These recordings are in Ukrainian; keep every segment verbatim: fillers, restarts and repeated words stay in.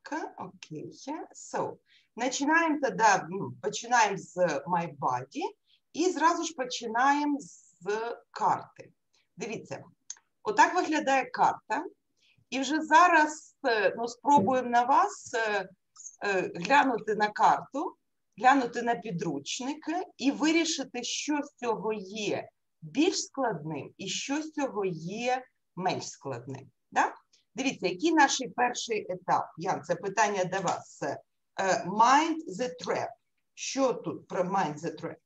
окей. So, починаємо тоді, починаємо з My Body і зразу ж починаємо з карти. Дивіться, отак виглядає карта. І вже зараз ну, спробуємо на вас е, е, глянути на карту, глянути на підручники і вирішити, що з цього є більш складним і що з цього є менш складним. Да? Дивіться, який наш перший етап? Ян, це питання до вас. Uh, mind the trap. Що тут про mind the trap?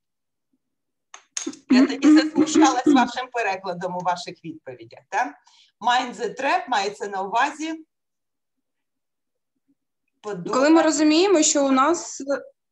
Я тоді засмущалась вашим перекладом у ваших відповідях. Да? Mind the trap мається на увазі... Подумати. Коли ми розуміємо, що у нас...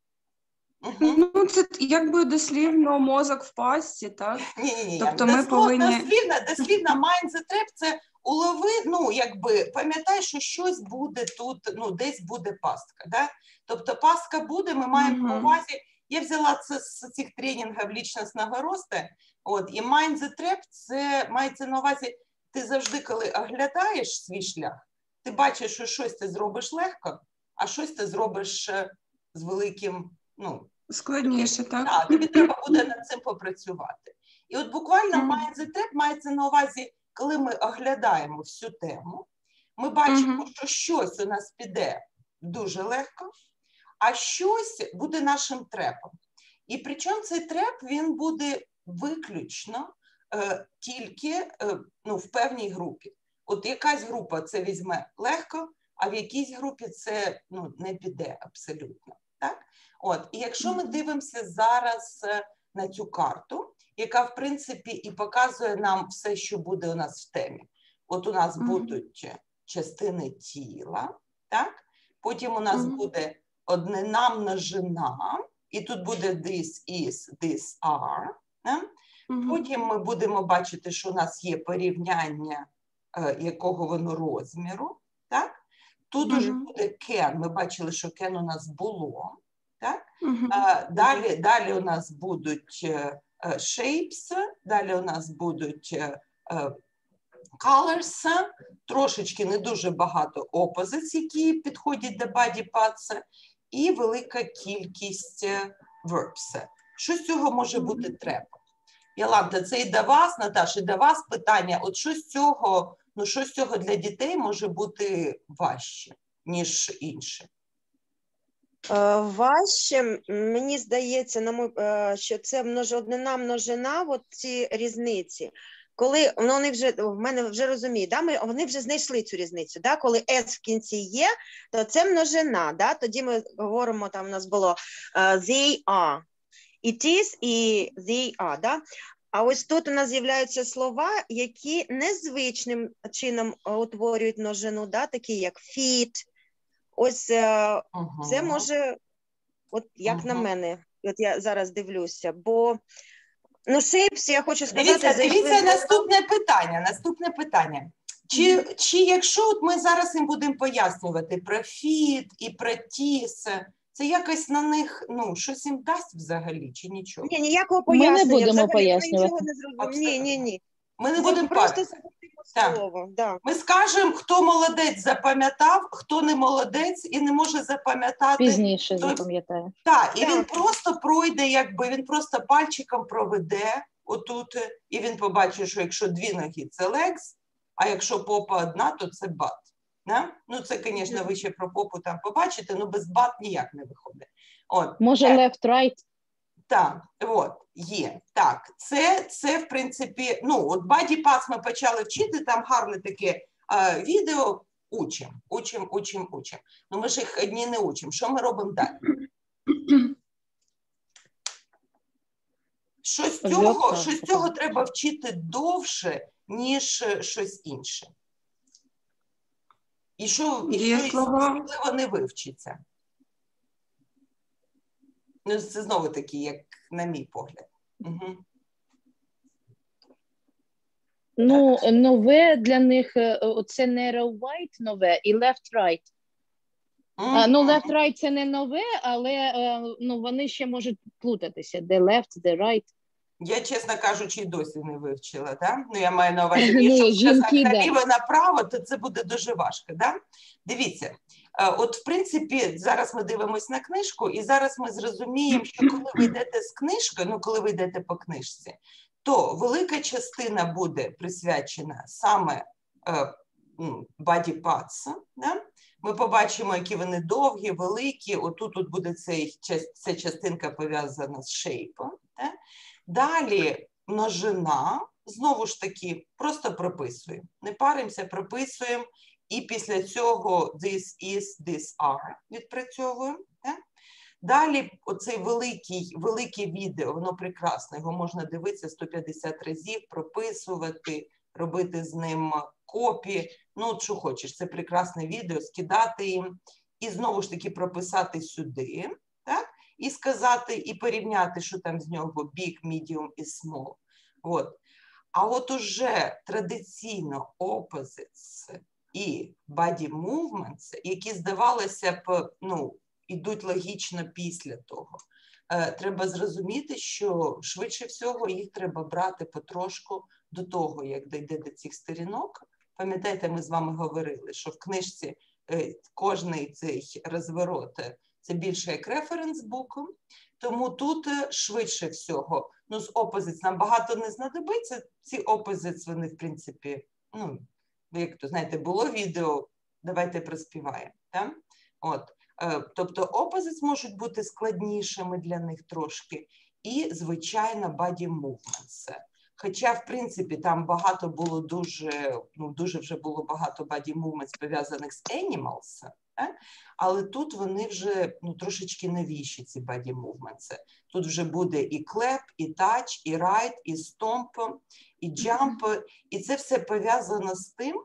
Угу. Ну, це якби дослівно мозок в пастці, так? Ні-ні-ні, тобто ми повинні... дослівно, дослівно mind the trap – це улови, ну, якби, пам'ятай, що щось буде тут, ну, десь буде пастка, да? Тобто пастка буде, ми маємо на увазі, я взяла це з цих тренінгів лічностного росту, от, і mind the trap – це мається на увазі, ти завжди, коли оглядаєш свій шлях, ти бачиш, що щось ти зробиш легко, а щось ти зробиш з великим, ну, складніше, так? Так, тобі треба буде над цим попрацювати. І от буквально mind the trap мається на увазі, коли ми оглядаємо всю тему, ми бачимо, uh-huh. що щось у нас піде дуже легко, а щось буде нашим трепом. І причому цей треп, він буде виключно е, тільки е, ну, в певній групі. От якась група це візьме легко, а в якійсь групі це ну, не піде абсолютно. Так? От, і якщо ми дивимося зараз на цю карту, яка, в принципі, і показує нам все, що буде у нас в темі. От у нас mm-hmm. будуть частини тіла, так? Потім у нас mm-hmm. буде однина множина, і тут буде this is, this are. Так? Mm-hmm. Потім ми будемо бачити, що у нас є порівняння, е, якого воно розміру, так? Тут mm-hmm. уже буде can, ми бачили, що can у нас було. Так? Uh-huh. А, далі, далі у нас будуть uh, shapes, далі у нас будуть uh, colors, трошечки не дуже багато opposites, які підходять до body parts, і велика кількість verbs. Що з цього може бути треба? Яланта, це і до вас, Наташа, і до вас питання, от що з цього, ну, що з цього для дітей може бути важче, ніж інше? Важче, мені здається, на мой, що це множ, однина, множина, от ці різниці. Коли ну, вони вже, в мене вже розуміють, да, ми, вони вже знайшли цю різницю. Да? Коли S в кінці є, то це множина. Да? Тоді ми говоримо, там у нас було uh, they are, it is і they are. Да? А ось тут у нас з'являються слова, які незвичним чином утворюють множину, да? Такі як fit. Ось uh, ага. Це може, от як ага. на мене, от я зараз дивлюся, бо, ну, shapes, я хочу сказати... Дивіться, дивіться зайшли... наступне питання, наступне питання. Чи, mm-hmm. чи якщо от ми зараз їм будемо пояснювати про fit і про tis, це якось на них, ну, щось їм дасть взагалі, чи нічого? Ні, ніякого пояснення. Ми не будемо взагалі, пояснювати. Не ні, ні, ні. Ми не будемо просто слово, да. Ми скажемо, хто молодець запам'ятав, хто не молодець і не може запам'ятати. Пізніше хто... запам'ятає. Так, і так. Він просто пройде, якби, він просто пальчиком проведе отут, і він побачить, що якщо дві ноги – це legs, а якщо попа одна, то це butt. Да? Ну, це, звісно, ви ще про попу там побачите, але без butt ніяк не виходить. От. Може, left-right? Так, от, є. Так, це, це, в принципі, ну, от body parts ми почали вчити, там гарне таке е, відео, учимо, учимо, учимо, учимо. Ну, ми ж їх одні не учимо. Що ми робимо далі? Що з цього, що з цього треба вчити довше, ніж щось інше? І що, і що особливо не вивчиться? Ну, це знову таки, як на мій погляд. Угу. Ну, нове для них, це narrow white нове і left right. Mm-hmm. А, ну, left right це не нове, але ну, вони ще можуть плутатися. Де left, де right. Я, чесно кажучи, і досі не вивчила, да? Ну, я маю на увазі, якщо сказати наліво-направо, то це буде дуже важко, да? Дивіться, От, в принципі, зараз ми дивимося на книжку, і зараз ми зрозуміємо, що коли ви йдете з книжкою, ну, коли ви йдете по книжці, то велика частина буде присвячена саме body parts. Да? Ми побачимо, які вони довгі, великі. Отут тут буде цей, ця частинка пов'язана з шейпом. Да? Далі множина. Знову ж таки, просто прописуємо. Не паримося, прописуємо. І після цього this is, this are відпрацьовуємо. Да? Далі оцей великий, велике відео, воно прекрасне, його можна дивитися сто п'ятдесят разів, прописувати, робити з ним копі. Ну, от що хочеш, це прекрасне відео, скидати їм. І знову ж таки прописати сюди. Так? І сказати, і порівняти, що там з нього big, medium і small. От. А от уже традиційно opposites і body movements, які, здавалося б, ну, ідуть логічно після того. Е, треба зрозуміти, що швидше всього їх треба брати потрошку до того, як дійде до цих сторінок. Пам'ятаєте, ми з вами говорили, що в книжці е, кожний цей розворот – це більше як референс-бук, тому тут швидше всього, ну, з opposites нам багато не знадобиться, ці opposites, вони, в принципі, ну, як то, знаєте, було відео, давайте проспіваємо, так? От, е, тобто opposites можуть бути складнішими для них трошки, і, звичайно, body movements. Хоча, в принципі, там багато було дуже, ну, дуже вже було багато body movements пов'язаних з animals, так? Але тут вони вже, ну, трошечки новіші, ці body movements. Тут вже буде і clap, і touch, і ride, і stomp, і jump. І це все пов'язано з тим,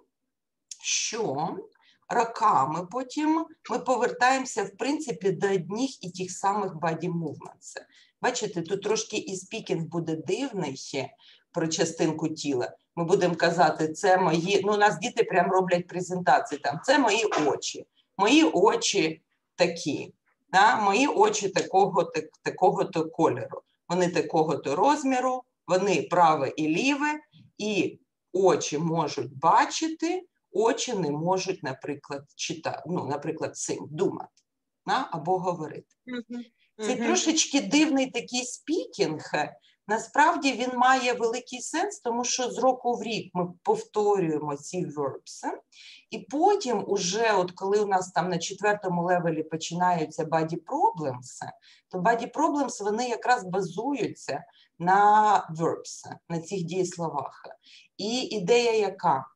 що роками потім ми повертаємося, в принципі, до одних і тих самих body movements. Бачите, тут трошки і спікінг буде дивний ще про частинку тіла. Ми будемо казати, це мої, ну, у нас діти прям роблять презентації там, це мої очі. Мої очі такі, да? Мої очі такого, так, такого-то кольору. Вони такого-то розміру, вони праве і ліве, і очі можуть бачити, очі не можуть, наприклад, читати, ну, наприклад, цим думати, да? Або говорити. Mm-hmm. Це трошечки дивний такий спікінг. Насправді він має великий сенс, тому що з року в рік ми повторюємо ці verbs, і потім уже, от коли у нас там на четвертому левелі починаються body problems, то body problems, вони якраз базуються на verbs, на цих дієсловах. І ідея яка?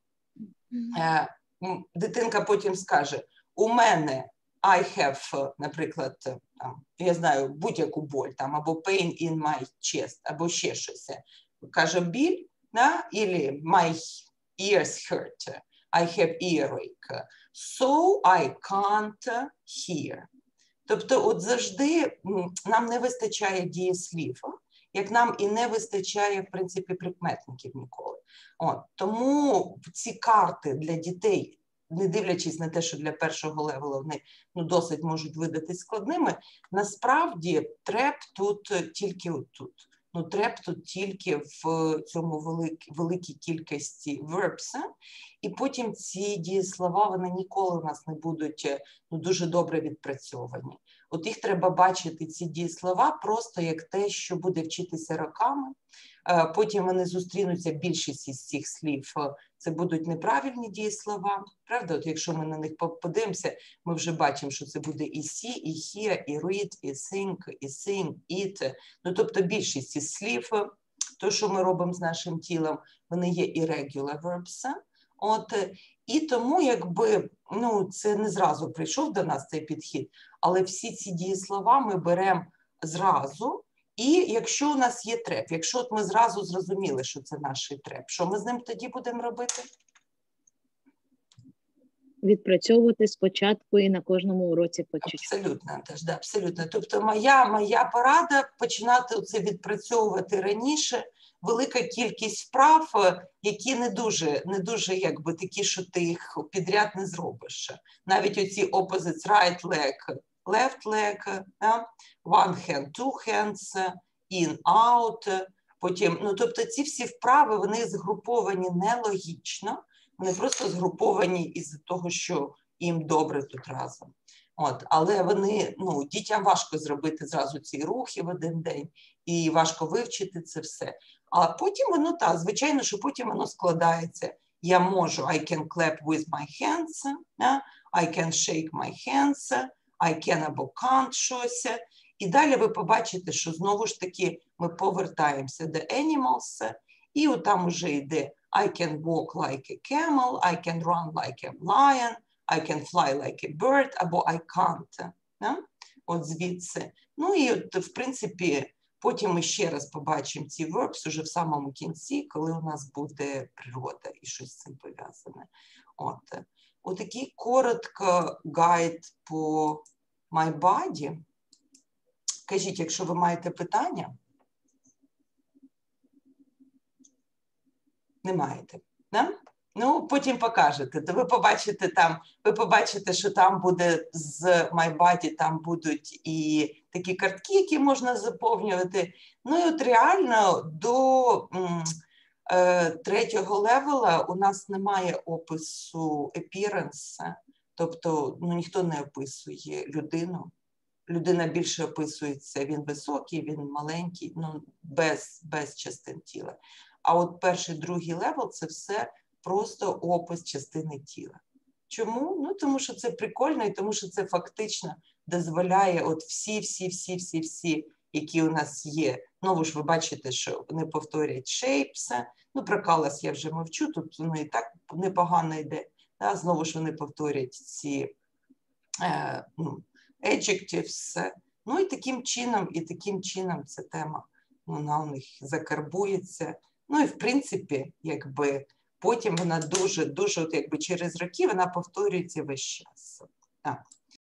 Е, дитинка потім скаже, у мене I have, наприклад, там, я знаю, будь-яку боль, там, або pain in my chest, або ще щось. Каже, біль, да? Или my ears hurt, I have earache, so I can't hear. Тобто, от завжди нам не вистачає дієслів, як нам і не вистачає, в принципі, прикметників ніколи. От, тому ці карти для дітей, не дивлячись на те, що для першого левелу вони, ну, досить можуть видатись складними, насправді треп тут тільки отут. Ну, треп тут тільки в цьому велик, великій кількості verbs, і потім ці дієслова, вони ніколи у нас не будуть, ну, дуже добре відпрацьовані. От їх треба бачити, ці дієслова, просто як те, що буде вчитися роками. Потім вони зустрінуться, більшість із цих слів, це будуть неправильні дієслова, правда? От якщо ми на них подивимося, ми вже бачимо, що це буде і see, і hear, і read, і think, і sing, eat. Ну, тобто більшість із слів, то, що ми робимо з нашим тілом, вони є irregular verbs. От, і тому, якби, ну, це не зразу прийшов до нас цей підхід, але всі ці дієслова ми беремо зразу. І якщо у нас є треп, якщо от ми зразу зрозуміли, що це наш треп, що ми з ним тоді будемо робити? Відпрацьовувати спочатку і на кожному уроці по чуть-чуть. Абсолютно, теж, да, абсолютно. Тобто моя, моя порада починати це відпрацьовувати раніше. Велика кількість вправ, які не дуже, не дуже якби такі, що ти їх підряд не зробиш. Навіть оці opposites, right leg, left leg, one hand, two hands, in, out, потім, ну, тобто ці всі вправи, вони згруповані нелогічно, вони просто згруповані із того, що їм добре тут разом. От, але вони, ну, дітям важко зробити зразу ці рухи в один день, і важко вивчити це все. А потім воно, так, звичайно, що потім воно складається. Я можу, I can clap with my hands, yeah? I can shake my hands, I can або can't щось. І далі ви побачите, що знову ж таки ми повертаємося до animals, і от там уже йде I can walk like a camel, I can run like a lion, I can fly like a bird, або I can't. Yeah? От звідси. Ну і от, в принципі, потім ми ще раз побачимо ці verbs уже в самому кінці, коли у нас буде природа і щось з цим пов'язане. От. Отакий коротко гайд по my body. Кажіть, якщо ви маєте питання. Не маєте, да? Ну, потім покажете. То ви побачите там, ви побачите, що там буде з my body, там будуть і такі картки, які можна заповнювати. Ну і от реально до м, е, третього левела у нас немає опису appearance, тобто ну, ніхто не описує людину. Людина більше описується, він високий, він маленький, ну, без, без частин тіла. А от перший, другий левел – це все просто опис частини тіла. Чому? Ну, тому що це прикольно і тому що це фактично дозволяє от всі-всі-всі-всі-всі, які у нас є. Ну, ж ви бачите, що вони повторюють shapes. Ну, про colors я вже мовчу, тут воно і так непогано йде. Да? Знову ж вони повторюють ці е, ну, adjectives. Ну, і таким чином, і таким чином ця тема, вона у них закарбується. Ну, і, в принципі, якби, потім вона дуже, дуже, от якби через роки вона повторюється весь час. Так.